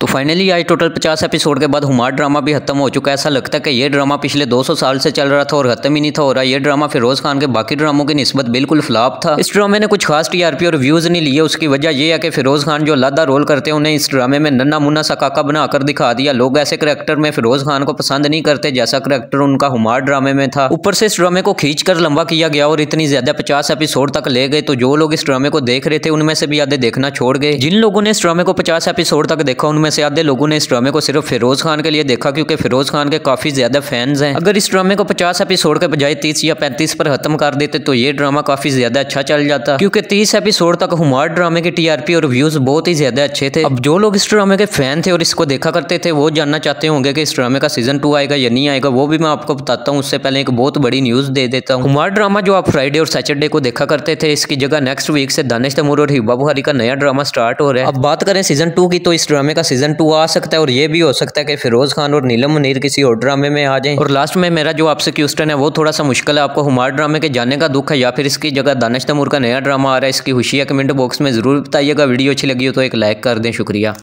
तो फाइनली आज total 50 episode के बाद हुमार ड्रामा भी खत्म हो चुका है। ऐसा लगता है कि ये ड्रामा पिछले 200 साल से चल रहा था और खत्म ही नहीं था हो रहा। ये ड्रामा फिरोज खान के बाकी ड्रामों की निस्बत बिल्कुल फ्लॉप था। इस ड्रामे ने कुछ खास टीआरपी और व्यूज नहीं लिए। उसकी वजह यह है कि फिरोज खान जो लादा रोल करते हैं उन्हें इस ड्रामे में नन्ना मुन्ना सा काका बनाकर दिखा दिया। लोग ऐसे करेक्टर में फिरोज खान को पसंद नहीं करते जैसा करेक्टर उनका हुमार ड्रामे में था। ऊपर से इस ड्रामे को खींचकर लंबा किया गया और इतनी ज्यादा 50 एपिसोड तक ले गए, तो जो लोग इस ड्रामे को देख रहे थे उनमें से भी आधे देखना छोड़ गए। जिन लोगों ने इस ड्रामे को 50 एपिसोड तक देखा उनमें से आधे लोगों ने इस ड्रामे को सिर्फ फिरोज खान के लिए देखा, क्योंकि फिरोज खान के काफी ज्यादा फैंस हैं। अगर इस ड्रामे को 50 एपिसोड के बजाय 30 या 35 पर खत्म कर देते तो ये ड्रामा काफी ज्यादा अच्छा चल जाता, क्योंकि 30 एपिसोड तक हुमार ड्रामे के टीआरपी और व्यूज बहुत ही ज्यादा अच्छे थे। अब जो लोग इस ड्रामे के फैन थे और इसको देखा करते थे वो जानना चाहते होंगे कि इस ड्रामे का सीजन 2 आएगा या नहीं आएगा, वो भी मैं आपको बताता हूँ। उससे पहले एक बहुत बड़ी न्यूज दे देता हूँ। हुमार ड्रामा जो आप फ्राइडे और सैटरडे को देखा करते थे, इसकी जगह नेक्स्ट वीक से दानिश तैमूर और हिबा बुखारी का नया ड्रामा स्टार्ट हो रहा है। अब बात करें सीजन 2 की, तो इस ड्रामे का सीजन 2 आ सकता है और ये भी हो सकता है कि फिरोज खान और नीलम मुनीर किसी और ड्रामे में आ जाएं। और लास्ट में मेरा जो आपसे क्वेश्चन है वो थोड़ा सा मुश्किल है, आपको हुमार ड्रामे के जाने का दुख है या फिर इसकी जगह दानिश तैमूर का नया ड्रामा आ रहा है? इसकी खुशी है कमेंट बॉक्स में जरूर बताइएगा। वीडियो अच्छी लगी हो तो एक लाइक कर दें। शुक्रिया।